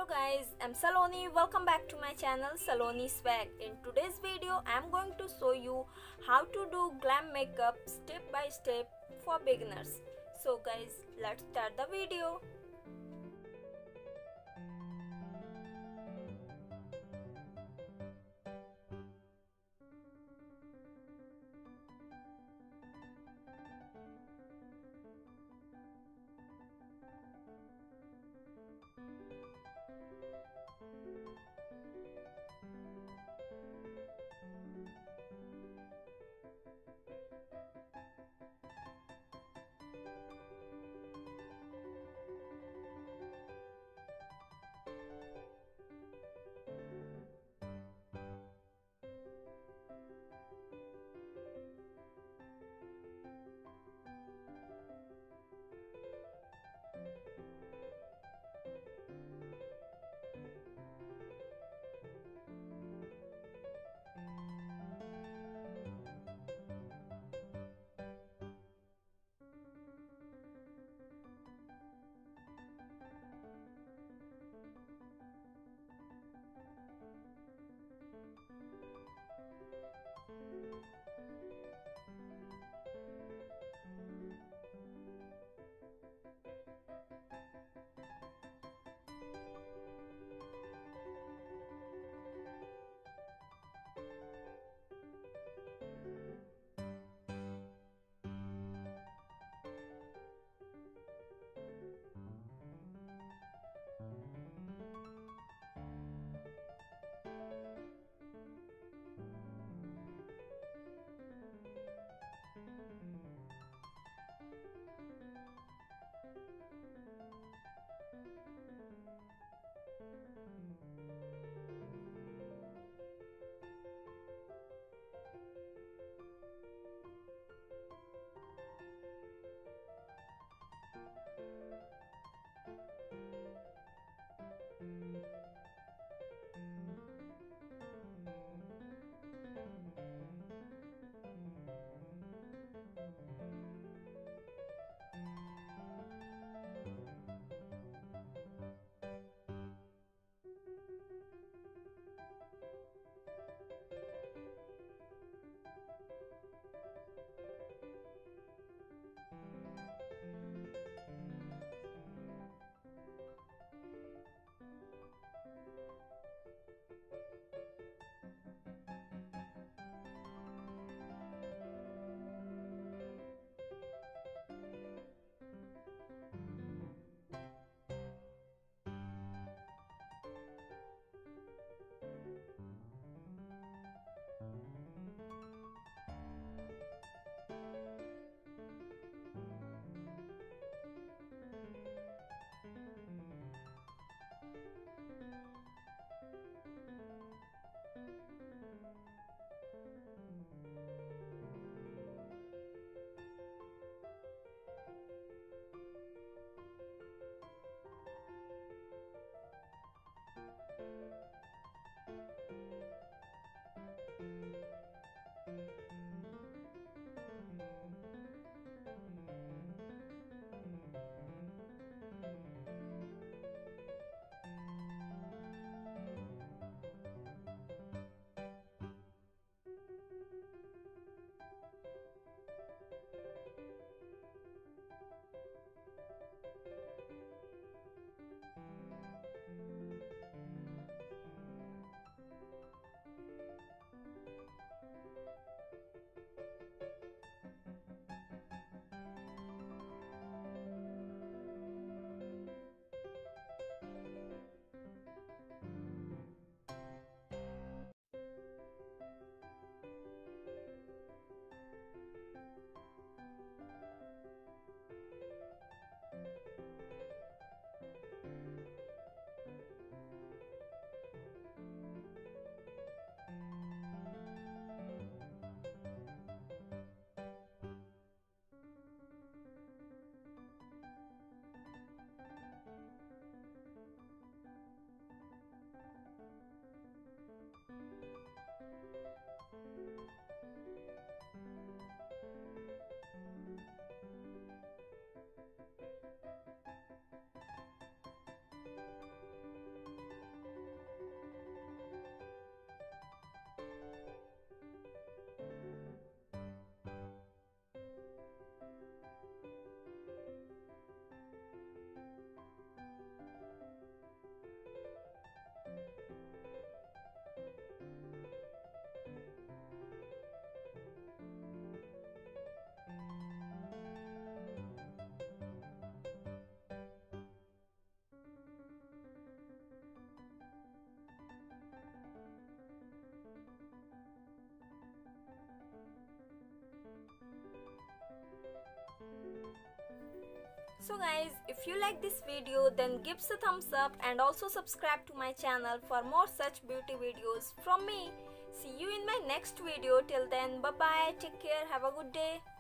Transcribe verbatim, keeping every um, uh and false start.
Hello guys, I'm Saloni. Welcome back to my channel Saloni Swag. In today's video, I'm going to show you how to do glam makeup step by step for beginners. So guys, let's start the video. So guys, if you like this video, then give us a thumbs up and also subscribe to my channel for more such beauty videos from me. See you in my next video. Till then, bye bye, take care, have a good day.